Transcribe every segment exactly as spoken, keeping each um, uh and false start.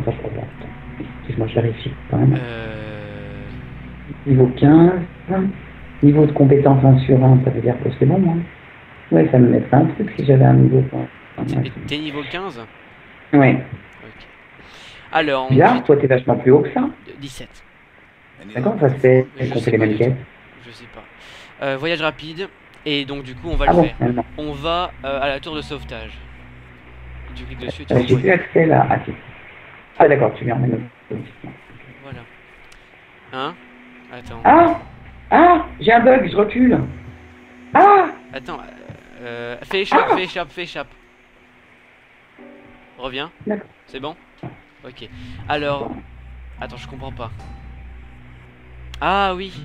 ça se regarde. Excuse-moi, je vérifie quand même. Euh... Niveau quinze. Niveau de compétence un sur un, ça veut dire que c'est bon, hein. Ouais, ça me mettrait un truc si j'avais un niveau. T'es niveau quinze? Ouais. Ok. Alors, Bien, toi t'es vachement plus haut que ça. dix-sept. D'accord, ça se fait Je qu'on sais fait les pas mêmes du tout. quêtes. Je sais pas. Euh, voyage rapide. Et donc du coup on va Ah le bon, faire. euh, non. On va euh, à la tour de sauvetage. Tu cliques dessus et tu Euh, J'ai vois. plus accès là. Ah, si. Ah d'accord, tu viens remettre. Voilà. Hein? Attends. Ah Ah J'ai un bug, je recule. Ah Attends. Euh, fais échappe, Ah fais échappe, fais échappe. Reviens. D'accord. C'est bon? Ok. Alors. Attends, je comprends pas. Ah oui.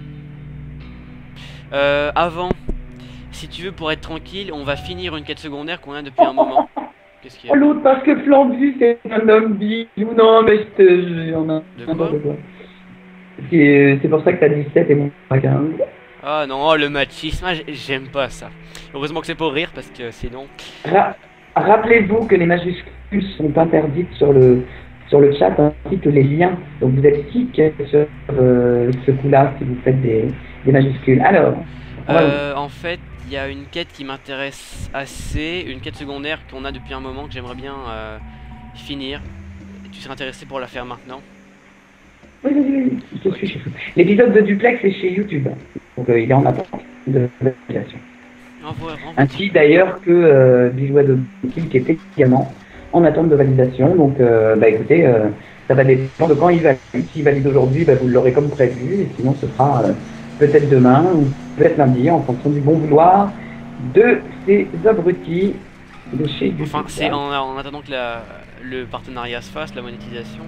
Euh, avant. Si tu veux, pour être tranquille, on va finir une quête secondaire qu'on a depuis un moment. Qu'est-ce qu'il y Oh, a? l'autre, parce que Flandry, c'est un homme bijou. Non, mais je te jure. Non, De quoi? n'importe quoi. C'est c'est pour ça que t'as dix-sept et moi quinze. Ah non, le machisme, ah, j'aime pas ça. Heureusement que c'est pour rire parce que sinon. Ra Rappelez-vous que les majuscules sont interdites sur le, sur le chat, ainsi que les liens. Donc vous êtes sick sur euh, ce coup-là si vous faites des, des majuscules. Alors, on va Euh, en fait, il y a une quête qui m'intéresse assez, une quête secondaire qu'on a depuis un moment que j'aimerais bien euh, finir. Tu serais intéressé pour la faire maintenant? Oui, oui, oui, je suis chez vous. L'épisode de Duplex est chez YouTube, donc euh, il est en attente de validation. Envoie, envoie. Ainsi d'ailleurs que euh, Billois de qui était également en attente de validation. Donc, euh, bah écoutez, euh, ça va dépendre de quand il valide. S'il valide aujourd'hui, bah, vous l'aurez comme prévu, et sinon ce sera euh, peut-être demain ou peut-être lundi, en fonction du bon vouloir de ces abrutis de chez YouTube. Enfin, c'est en, en attendant que la, le partenariat se fasse, la monétisation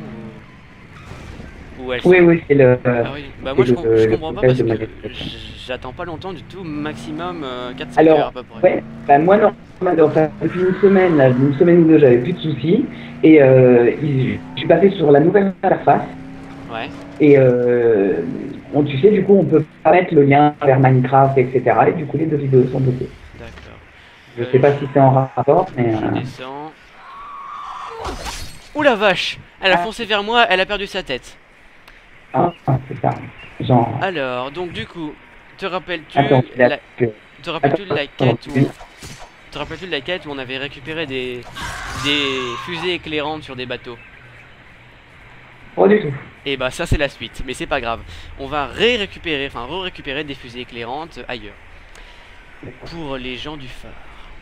ou, ou elle Oui, oui, c'est le. Ah oui, bah moi je, le, com je le comprends pas process parce de que monétisation. j'attends pas longtemps du tout, maximum euh, quatre cinq Alors, heures à peu près. ouais, bah moi non, enfin, depuis une semaine, là, une semaine ou deux, j'avais plus de soucis. Et euh, il- je suis passé sur la nouvelle interface. Ouais. Et euh, on, tu sais, du coup, on peut pas mettre le lien vers Minecraft, et cetera. Et du coup, les deux vidéos sont bloquées. D'accord. Je Euh, sais pas si c'est en rapport, mais. Je Euh... descends. Ouh la vache! Elle a Ah. foncé vers moi, elle a perdu sa tête. Ah, c'est ça. Genre. Alors, donc du coup, te rappelles-tu Attends, la... la... te rappelles-tu de la Attends, quête où... oui. Te rappelles-tu de la quête où on avait récupéré des... des fusées éclairantes sur des bateaux? Pas du tout. Et bah ça c'est la suite, mais c'est pas grave. On va ré-récupérer, enfin re-récupérer des fusées éclairantes ailleurs. Pour les gens du phare.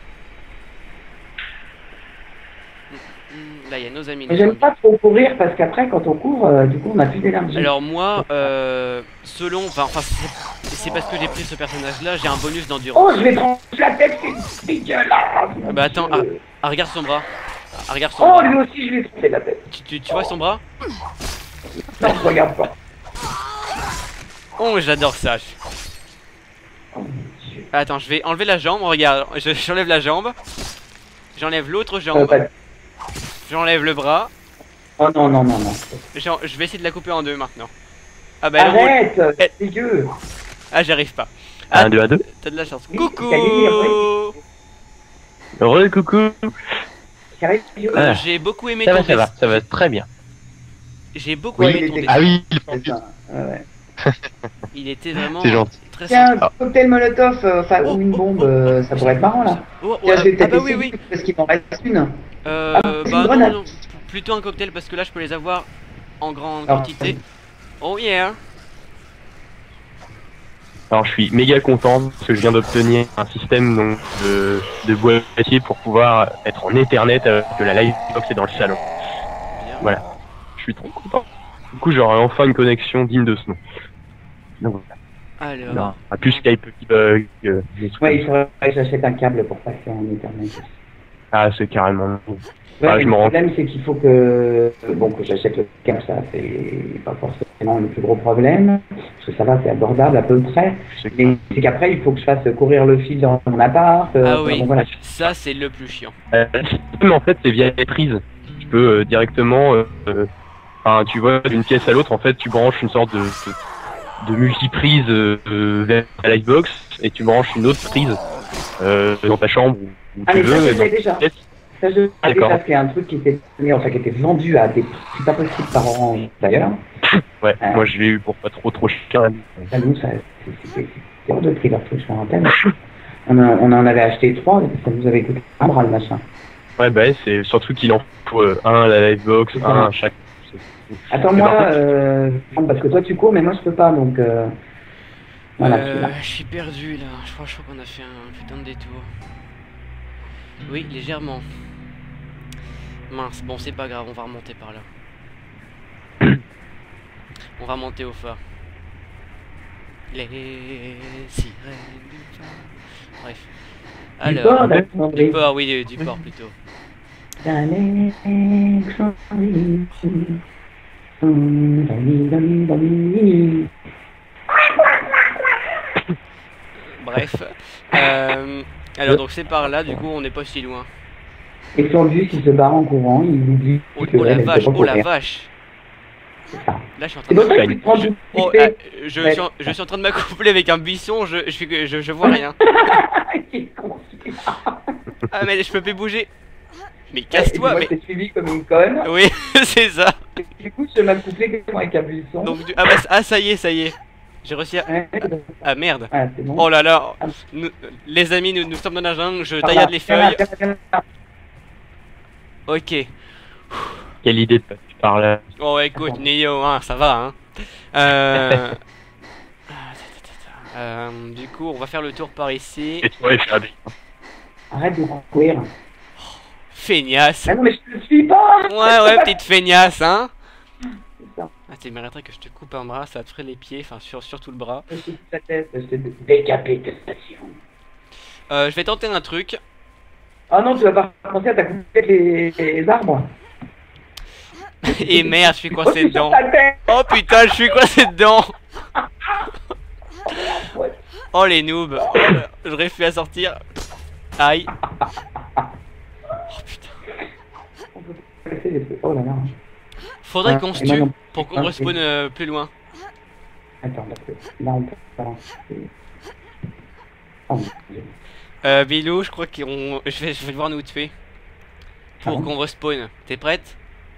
Là il y a nos amis. Mais nos j'aime amis. pas trop courir parce qu'après, quand on court, euh, du coup, on a plus d'énergie. Alors moi, euh, selon, enfin, enfin c'est c'est parce que j'ai pris ce personnage-là, j'ai un bonus d'endurance. Oh, je vais prendre la tête, c'est dégueulasse. mon Bah attends, ah, Dieu. ah, regarde son bras. Ah, regarde son Oh, bras. lui aussi, je vais prendre la tête. Tu, tu, tu vois son bras? Non, je regarde pas. Oh, j'adore ça. Oh, mon Dieu. Attends, je vais enlever la jambe, regarde, je- j'enlève la jambe. J'enlève l'autre Euh, jambe. bah, J'enlève le bras. Oh non, non, non, non. J'en- Je vais essayer de la couper en deux maintenant. Ah bah elle roule. Arrête, Eh. c'est dégueu. Ah j'arrive pas. Ah, un, deux, un, deux. t'as de la chance. Oui, Coucou. t'as gagné, ouais. Heureux, coucou. Carré, Euh, Ah. J'ai beaucoup aimé Ça va, ton ça va, dessin. ça va très bien. J'ai beaucoup Oui, aimé il ton était- dessin. Ah oui, Ouais, ouais. Il était vraiment c'est gentil. très Tiens, sympa. un cocktail molotov, euh, enfin, Oh, ou une oh, bombe, oh, euh, ça pourrait être marrant là. Oh, Tiens, je vais ah peut-être bah oui essayer, oui. parce qu'il m'en reste une. Euh, Ah, c'est une bah non, grenade. non, plutôt un cocktail parce que là je peux les avoir en grande Ah, quantité. Oh yeah. Alors je suis méga content parce que je viens d'obtenir un système donc, de, de boîtier pour pouvoir être en Ethernet avec que la Livebox est dans le salon. Bien. Voilà. Je suis trop content. Du coup j'aurai enfin une connexion digne de ce nom. Donc voilà. Alors. Non, pas plus Skype qui bug. Euh, des trucs Ouais, comme il faudrait que j'achète un câble pour passer en Ethernet. ça. Ah c'est carrément. Ouais, Ah, mais je le me rends- problème, c'est qu'il faut que, bon, que j'achète le câble, ça, c'est pas forcément le plus gros problème, parce que ça va, c'est abordable à peu près, C'est mais c'est qu'après, il faut que je fasse courir le fil dans mon appart, euh, Ah oui. bon, voilà. Ça c'est le plus chiant. Euh, le système en fait c'est via les prises. Tu peux euh, directement, euh, euh, enfin tu vois d'une pièce à l'autre en fait tu branches une sorte de, de, de multiprise euh, euh, vers la Livebox et tu branches une autre prise euh, dans ta chambre où, où Ah, tu mais ça, veux. je dans l'ai ta déjà. pièce. Ça, je Ah, d'accord. ça, c'est un truc qui était, enfin, qui était vendu à des prix pas possibles par Orange d'ailleurs. Ouais, Euh. moi je l'ai eu pour pas trop trop cher. Ça, nous, ça, c'est- c'était c'était hors de prix leur truc, je me rappelle. On, a- on en avait acheté trois, et ça nous avait coûté un bras le machin. Ouais, bah ouais, c'est surtout qu'il en faut euh, un à la Livebox, C'est ça. un à chaque. Attends, Mais moi, par contre, euh, parce que toi tu cours, mais moi je peux pas, donc euh, voilà. je suis là. Euh, je suis perdu là, je crois, je crois qu'on a fait un putain de détour. Oui, légèrement. Mince, bon c'est pas grave, on va remonter par là. On va monter au phare. Les sirènes du phare. Bref. Du Alors, port, du du d'Alexandrie. port, oui, du port plutôt. d'Alexandrie. Bref. Euh, alors donc c'est par là, du coup on n'est pas si loin. Et sur le bus, il se barre en courant, il oublie Oh, que oh la elle, elle vache, peut pas oh la courir. vache. C'est ça. Là je suis en train C'est de... pour ça que tu prends du Oh, piqué. euh, je, suis en, je suis en train de m'accoupler avec un buisson, je, je, suis- je, je vois rien. Quel con, celui-là. Ah mais je peux plus bouger. Mais Et casse-toi, moi, mais... je t'ai suivi comme une conne. Oui, c'est ça. Et du coup, je m'accouplais comme avec un buisson. Donc, du- ah, bah, ah ça y est, ça y est. J'ai réussi à... Ouais, Ah merde. ah, c'est bon. Oh là là. Nous- les amis, nous, nous sommes dans la jungle, je Par là, taillade les viens là, feuilles. viens là, viens là. Ok. quelle idée de passer par là. Oh écoute, Neo, hein, ça va, hein. Euh... euh, du coup, on va faire le tour par ici. Et toi, faire des... Arrête de courir. Feignasse. Ah non, mais je te suis pas. Ouais, ouais, petite feignasse, hein. C'est ça. Ah, tu mériterais que je te coupe un bras, ça te ferait les pieds, enfin, sur, surtout le bras. Je te coupe ta tête, je te décapitation. Euh, je vais tenter un truc. Oh non, tu vas pas commencer à t'accouper les, les arbres. Et merde, je suis Oh, coincé tu sors dedans. ta tête. Oh putain, je suis coincé dedans. Ouais. Oh les noobs. Oh, là, je réussis à sortir. Aïe. Oh putain. On peut pas laisser les trucs. Oh là là. Faudrait Ah, qu'on se et moi tue non. pour qu'on Ah, respawn euh, plus loin. Attends, parce que là on peut pas lancer. Oh mon Dieu. Euh, Bilou, je crois qu'on... Je vais, je vais devoir nous tuer. Pour Ah bon qu'on respawn. T'es prête?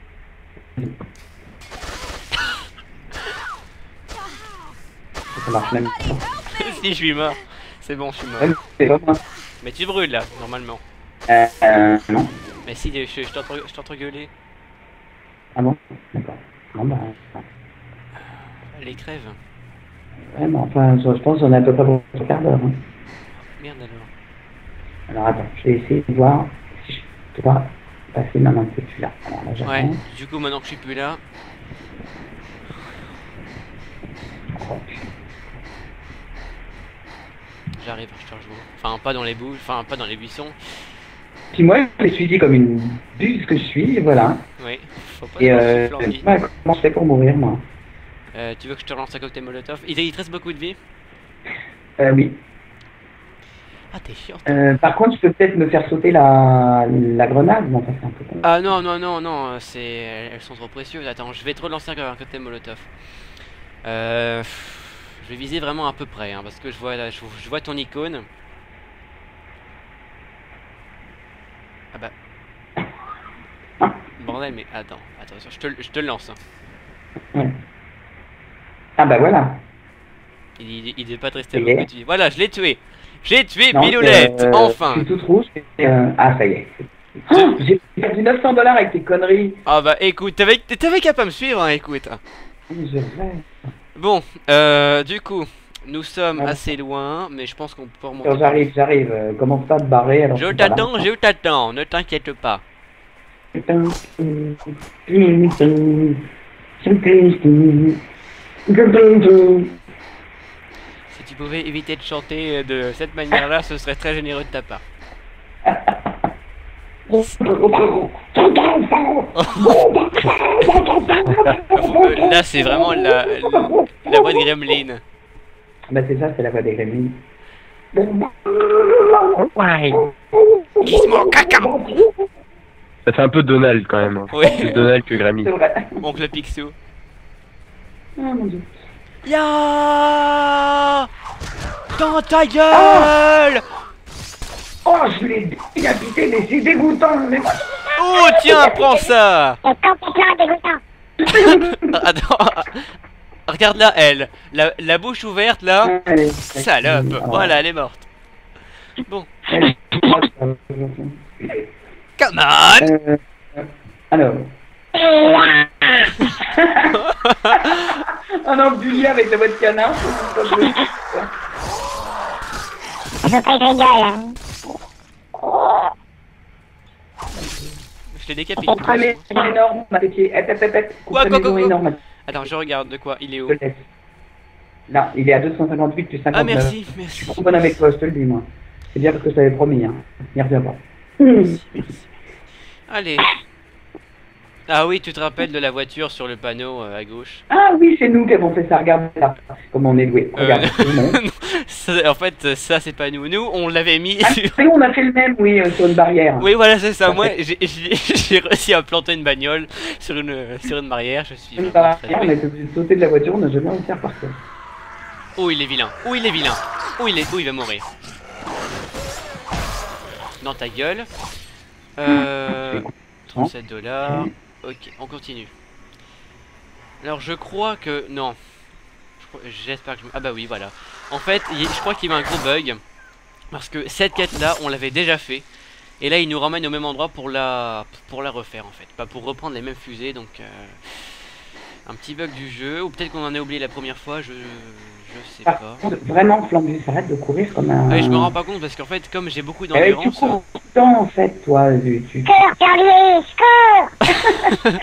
Ça marche même pas. Si, je suis mort. C'est bon, je suis mort. Ouais, c'est pas moi. Mais tu brûles là, normalement. Euh, euh, non. Mais si, je, je t'entends je t'entends gueuler. Ah bon. D'accord. Non, bah. Les crèves. Ouais, mais enfin, je je pense qu'on est à peu près pour un quart d'heure. Hein. Merde alors. Alors attends, je vais essayer de voir si je peux pas passer maintenant que tu es là. Alors là, j'attends. Ouais, du coup, maintenant que je suis plus là. Oh, putain. J'arrive, je te rejoins. Enfin, pas dans les boules, enfin, pas dans les buissons. Puis moi, je l'ai suivi comme une buse que je suis, et voilà. Oui, faut pas Et se euh, souffler en vie. ouais, comment je fais pour mourir, moi? Euh, tu veux que je te relance un cocktail molotov? Il, il te reste beaucoup de vie? Euh, oui. Ah, t'es chiant. Euh, par contre, je peux peut-être me faire sauter la, la grenade, mais enfin, c'est un peu con. Ah non, non, non, non, c'est... elles sont trop précieuses. Attends, je vais te relancer un, un cocktail molotov. Euh... Je vais viser vraiment à peu près, hein, parce que je vois, là, je, je vois ton icône. Ah bah... Bordel, mais attends, attends, je te, je te le lance. Hein. Ouais. Ah bah voilà. Il, il, il devait pas te rester Ça y est. beaucoup de vie. Voilà, je l'ai tué. J'ai tué Non, Biloulette, euh, enfin. Je suis toute rouge. et, euh, Ah, ça y est. Oh, j'ai perdu neuf cents dollars avec tes conneries. Ah bah écoute, t'avais t'avais qu'à pas me suivre, hein, écoute. Je vais. Bon, euh, du coup, nous sommes Ah. assez loin, mais je pense qu'on peut remonter. Alors, J'arrive, j'arrive. Euh, Commence pas à te barrer. Alors Je que voilà. t'attends, je t'attends, ne t'inquiète pas. Si tu pouvais éviter de chanter de cette manière-là, ce serait très généreux de ta part. Euh, Là, c'est vraiment la, la, la voix de Gremlin. Bah c'est ça, c'est la voix des gremlins. Gizmo, caca. Ça fait un peu Donald quand même. Hein. Oui. Plus Donald que C'est Gremlin. vrai. Oncle Picsou. Ah mon dieu. Ya dans ta gueule. Oh, je l'ai décapité, mais c'est dégoûtant. Mais... Oh, tiens, prends ça. C'est complètement dégoûtant. Attends, regarde là, elle. La, la bouche ouverte, là. Allez, Salope. allez, Voilà, elle est morte. Bon. allez. Come on. Euh, alors. Un enculé avec la voix de canard. Je veux pas que je rigole. Hein. Je l'ai décapité. Contre un maison énorme, ma petite. Quoi, quoi, quoi, quoi. énorme. Attends, je regarde de quoi. Il est où? Je te laisse. Là, il est à deux cent cinquante-huit plus cinquante-neuf. Ah, merci, Je merci. suis trop bonne avec toi, je te le dis, moi. C'est bien parce que je t'avais promis, hein. N'y reviens pas. Merci, merci. Allez. Ah oui, tu te rappelles de la voiture sur le panneau euh, à gauche? Ah oui, c'est nous qui avons fait ça. Regarde là, comme on est doué. Regarde, Euh, c'est le monde. Ça, en fait, ça c'est pas nous. Nous, on l'avait mis Ah, sur... c'est nous, on a fait le même, oui, euh, sur une barrière. Oui, voilà, c'est ça. Moi, j'ai j'ai- j'ai réussi à planter une bagnole sur une, sur une barrière. Je suis Une vraiment très barrière, on a doué. été obligé de sauter de la voiture, on n'a jamais réussi à repartir. Oh, il est vilain. Oh, il est vilain. Oh, il est... Oh, il va mourir. Dans ta gueule. Euh... trente-sept dollars. Ok, on continue. Alors, je crois que... Non. Je crois- J'espère que je... me- Ah bah oui, voilà. En fait, il- je crois qu'il y a un gros bug. Parce que cette quête-là, on l'avait déjà fait. Et là, il nous ramène au même endroit pour la... pour la refaire, en fait. Pas pour reprendre les mêmes fusées, donc... euh, Un petit bug du jeu. Ou peut-être qu'on en a oublié la première fois, je... Je sais Par pas. contre, vraiment, Flambu, arrête de courir comme un... Ah oui, je me rends pas compte parce qu'en fait, comme j'ai beaucoup Eh, tu d'endurance... cours tout le temps, en fait, toi. Tu... tu- Cœur, Carlier, cours.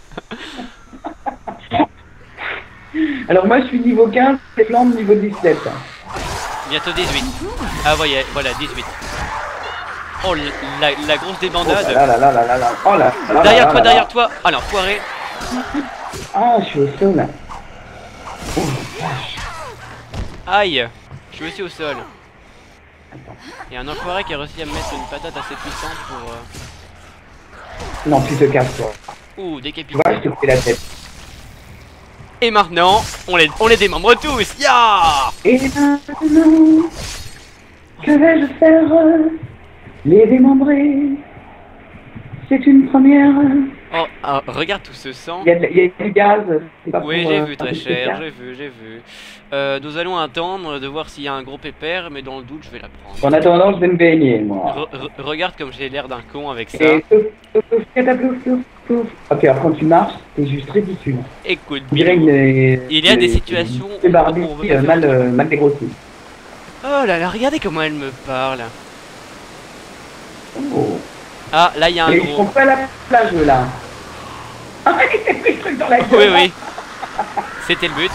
Alors moi, je suis niveau quinze, et Flambe niveau dix-sept. Bientôt dix-huit. Ah voyez, voilà, dix-huit. Oh, la, la, la grosse Oh débandade. là là là là là là. Oh là là là Derrière là toi, là derrière là. toi. Ah non, foiré. Ah, je suis au sol. Oh, Aïe. Je suis aussi au sol. attends. Il y a un enfoiré qui a réussi à me mettre une patate assez puissante pour... euh, Non, tu te casses, toi. Ouh, Tu décapité. vois, je te fais la tête. Et maintenant, on les, on les démembre tous. Ya. Et maintenant, que vais-je faire? Les démembrer. C'est une première. Oh, ah, regarde tout ce sang. Il y a, de- il y a du gaz. c'est pas Oui, pour, j'ai euh, vu, très empêcher cher, ça. j'ai vu, j'ai vu. Euh, nous allons attendre de voir s'il y a un gros pépère, mais dans le doute, je vais la prendre. En attendant, je vais me baigner, moi. Re- re- regarde comme j'ai l'air d'un con avec ça. Et plouf, plouf, plouf, cataplouf, plouf, plouf. Ok, alors quand tu marches, c'est juste ridicule. Écoute, On dirait Bilou. une. Il y a des une- situations une où Barbie, on veut euh, pas mal, faire euh, mal dégrossie. Oh là là, regardez comment elle me parle. Oh. Ah, là, il y a un Et ils gros. sont pas à la plage, eux, là. Ah, il s'est pris le truc dans la gueule. Oui, oui. C'était le but.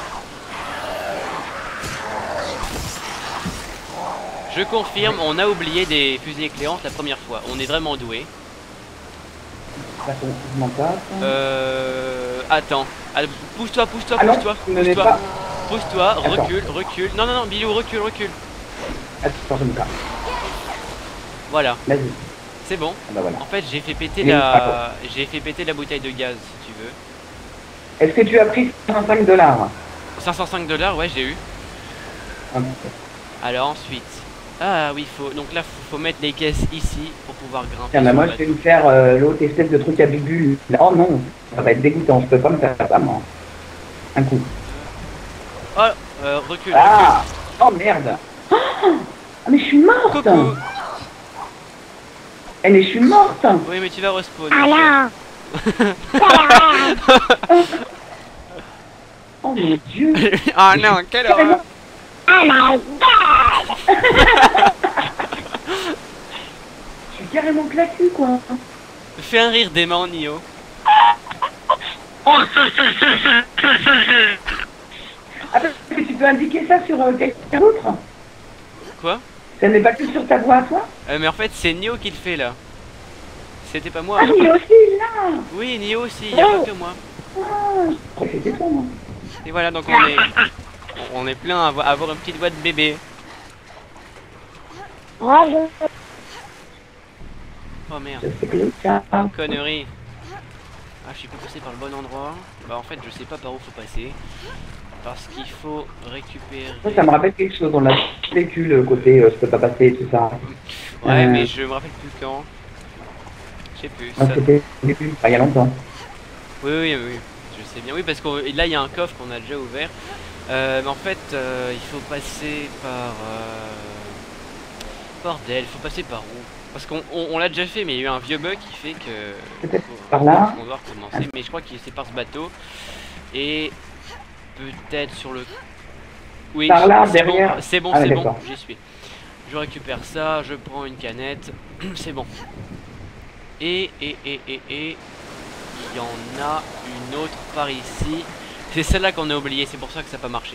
Je confirme, on a oublié des fusées éclairantes la première fois. On est vraiment doué. Ça tombe, je m'en passe. Euh... Attends. Ah, pousse-toi, pousse-toi, Ah non, pousse-toi. tu ne l'es Pousse-toi. pas. Pousse-toi, Attends. recule, recule. Non, non, non, Bilou, recule, recule. Attends, je me casse. Voilà, Vas-y. c'est bon. Ah bah voilà. En fait, j'ai fait péter Oui, la... d'accord. J'ai fait péter la bouteille de gaz, si tu veux. Est-ce que tu as pris cinquante-cinq dollars? cinq cent cinq dollars, ouais, j'ai eu. Alors ensuite... Ah oui, faut... Donc là, faut, faut mettre les caisses ici pour pouvoir grimper. Tiens, bah sur moi le je vais me faire euh, l'autre espèce de truc à bubule. Oh non, ça va être dégoûtant, je peux pas me faire ça, moi. Un coup. bateau. Oh, euh, recule, Ah Oh merde Ah mais je suis morte. recule. Coucou. Eh mais je suis morte. Oui, mais tu vas respawn. Ah non. Oh mon dieu. Ah non, quelle horreur. Oh my god. Je suis carrément claqué quoi. Fais un rire dément, Nio. Attends, mais tu peux indiquer ça sur euh, quelqu'un d'autre? Quoi? Ça n'est pas que sur ta voix à toi? euh, Mais en fait, c'est Nio qui le fait là. C'était pas moi. Ah oui aussi là. Oui, Nio aussi, y'a pas que moi. Ah, je croyais que c'était toi moi. Et voilà, donc on est... On est plein à avoir, à avoir une petite voix de bébé. Bonjour. Oh merde. Je sais que le cas. Connerie. Ah, je suis pas passé par le bon endroit. Bah en fait, je sais pas par où faut passer. Parce qu'il faut récupérer... Ça me rappelle quelque chose, on a vécu le côté euh, je peux pas passer et tout ça. Ouais, Euh, mais je me rappelle plus quand. Je sais plus. moi, Ça... c'était au début, enfin, il y a longtemps. Oui, oui, oui, je sais bien. Oui, parce que là, il y a un coffre qu'on a déjà ouvert. Euh, mais en fait, euh, il faut passer par... Euh... Bordel, il faut passer par où? Parce qu'on on, on l'a déjà fait, mais il y a eu un vieux bug qui fait que... Peut-être faut- par là. On doit recommencer, mais je crois qu'il c'est par ce bateau. Et peut-être sur le... Oui, Par là, c'est bon, derrière. c'est bon, Ah, c'est bon, d'accord. j'y suis. Je récupère ça, je prends une canette, c'est bon. Et, et, et, et, et... Il y en a une autre par ici. C'est celle-là qu'on a oubliée, c'est pour ça que ça n'a pas marché.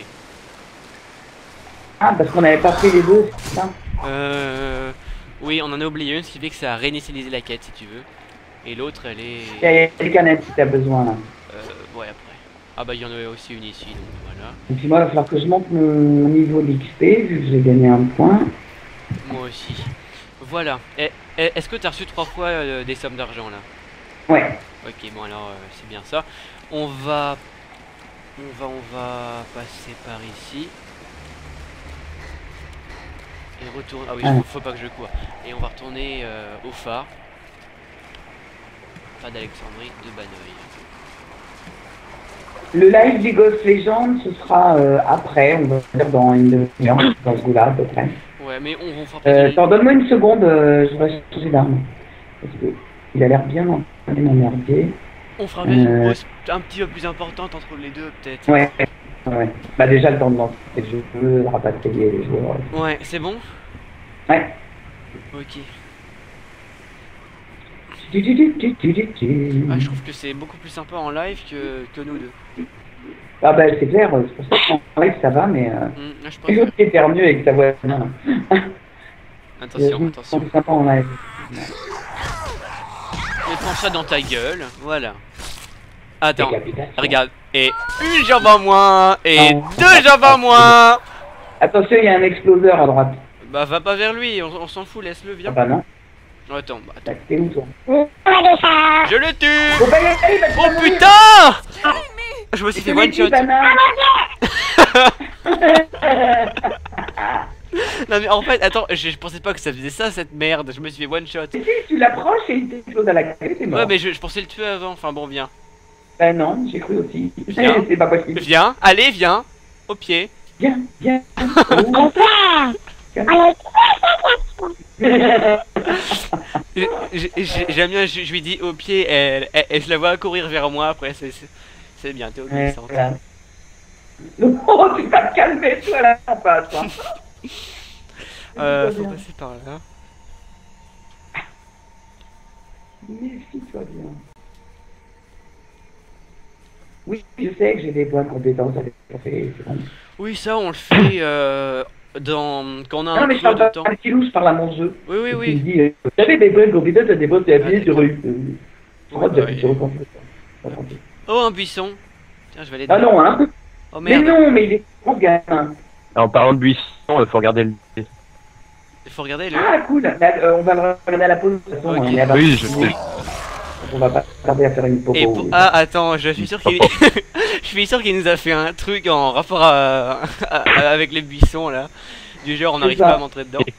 Ah, parce qu'on n'avait pas pris les deux, c'est ça? Euh... Oui, on en a oublié une, ce qui fait que ça a réinitialisé la quête, si tu veux. Et l'autre, elle est... Il y a des canettes si t'as besoin, là. Euh... Ouais, après. Ah bah, il y en a aussi une ici, donc voilà. Et puis moi, il va falloir que je monte mon niveau d'X P, vu que j'ai gagné un point. Moi aussi. Voilà. Et- et- Est-ce que tu as reçu trois fois euh, des sommes d'argent, là? Ouais. Ok, bon, alors, euh, c'est bien ça. On va... On va, on va passer par ici. Et retourner... Ah oui, Ah. faut, faut pas que je cours. Et on va retourner euh, au phare. Phare d'Alexandrie de Banneuil. Le live League of Legends, ce sera euh, après, on va dire dans une demi-heure, dans ce goût-là, à peu près. Ouais, mais on, on fera Euh, peut-être... attends, donne-moi une seconde, euh, je vais changer d'arme. Parce que il a l'air bien entendu, mon merdier. On fera peut-être une euh, pause un petit peu plus importante entre les deux, peut-être. Ouais, ouais. Bah déjà, le temps de lancer le jeu, de rapatrier les joueurs. Ouais, c'est bon? Ouais. Ok. Tu, tu, tu, tu, tu, tu, tu. Ah, je trouve que c'est beaucoup plus sympa en live que, que nous deux. Ah bah c'est clair, c'est pour ça qu'en live ça va, mais... Euh... Hum, là, je Et préfère... l'autre qui était mieux avec sa voix. Non. Attention, attention. C'est sympa en live. Mais prends ça dans ta gueule, voilà. Attends, Décapitation. regarde. Et une jambe en moins, et Non. deux jambes en moins. Attention, il y a un exploseur à droite. Bah va pas vers lui, on, on s'en fout, laisse-le, Ah viens. bah non. Attends, bah attends. Bah, t'es où toi? On va des ça. Je le tue. Faut pas y aller, bah, tu Oh vas mourir. putain. Je me suis fait Je l'ai one dit, shot. Bana. Non mais en fait, attends, je, je pensais pas que ça faisait ça cette merde, je me suis fait one shot. Si, tu l'approches et il t'explose à la gueule, c'est mort. Ouais mais je, je pensais le tuer avant, enfin bon viens. Bah non, j'ai cru aussi. Viens. C'est pas possible. Viens, allez viens, au pied. Viens, viens. On pleure. On est... J'ai- j'ai- J'aime bien, je, je lui dis au pied, elle, elle- elle- je la vois courir vers moi, après c'est c'est- c'est bien, t'es Ouais, obéissante. voilà. Oh, tu vas te calmer, toi, là, en face. Hein. Euh, Méfie-toi faut bien. passer par là. Méfie-toi bien. Oui, je sais que j'ai des points de compétence avec le café, c'est bon. Oui, ça on le fait euh, dans... quand on a Non, un mais je creux parle de pas temps. un petit loup, je parle à mon jeu. Oui, oui, Et oui. Tu me dis, euh, vous avez des points de compétence, t'as des points de appuyé Ah, sur d'accord. eux. Euh, Ouais, droite, bah, j'appuie sur oui. le compte. Pas tranquille. Oh, un buisson. Tiens, je vais aller Ah dedans. non, hein. Oh Mais merde, non, mais il est grand, ce gamin. En parlant de buisson, il faut regarder le... il faut regarder le... Ah, cool. Là, euh, on va le regarder à la pause. De toute façon, Ok. on est à Oui, je sais. Donc, on va pas tarder à faire une popo. Et pour... Ah, attends, je suis sûr qu'il je suis sûr qu'il nous a fait un truc en rapport à... à- avec les buissons là. Du genre, on C'est n'arrive ça. pas à m'entrer dedans.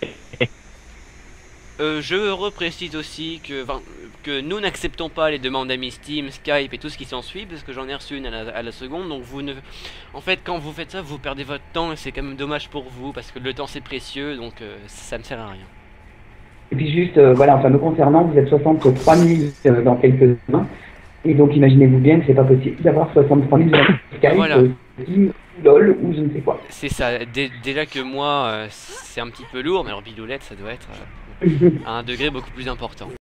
Euh, je reprécise aussi que, enfin, que nous n'acceptons pas les demandes d'amis Steam, Skype et tout ce qui s'ensuit, parce que j'en ai reçu une à la, à la seconde, donc vous ne... En fait, quand vous faites ça, vous perdez votre temps, et c'est quand même dommage pour vous, parce que le temps c'est précieux, donc euh, ça ne sert à rien. Et puis juste, euh, voilà, enfin, me concernant, vous êtes soixante-trois mille euh, dans quelques mois. Et donc, imaginez-vous bien que c'est pas possible d'avoir soixante-trois mille Skype, Voilà. euh, Steam, LOL ou je ne sais quoi. C'est ça, dé- déjà que moi, euh, c'est un petit peu lourd, mais alors Bidoulette, ça doit être euh, à un degré beaucoup plus important.